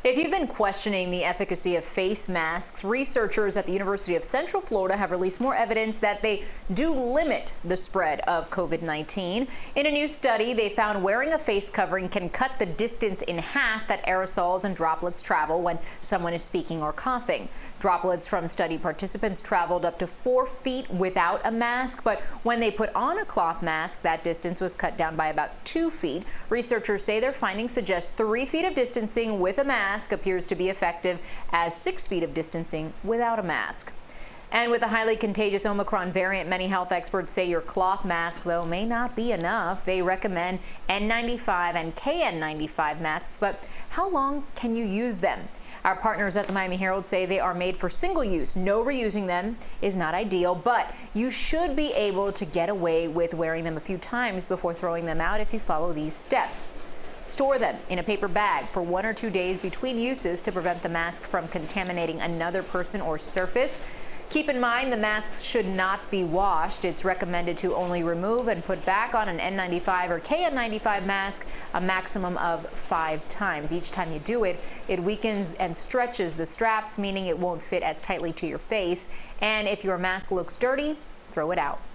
If you've been questioning the efficacy of face masks, researchers at the University of Central Florida have released more evidence that they do limit the spread of COVID-19. In a new study, they found wearing a face covering can cut the distance in half that aerosols and droplets travel when someone is speaking or coughing. Droplets from study participants traveled up to 4 feet without a mask, but when they put on a cloth mask, that distance was cut down by about 2 feet. Researchers say their findings suggest 3 feet of distancing with a mask appears to be effective as 6 feet of distancing without a mask. And with the highly contagious Omicron variant, many health experts say your cloth mask, though, may not be enough. They recommend N95 and KN95 masks, but how long can you use them? Our partners at the Miami Herald say they are made for single use. No reusing them is not ideal, but you should be able to get away with wearing them a few times before throwing them out if you follow these steps. Store them in a paper bag for 1 or 2 days between uses to prevent the mask from contaminating another person or surface. Keep in mind the masks should not be washed. It's recommended to only remove and put back on an N95 or KN95 mask a maximum of 5 times. Each time you do it, it weakens and stretches the straps, meaning it won't fit as tightly to your face. And if your mask looks dirty, throw it out.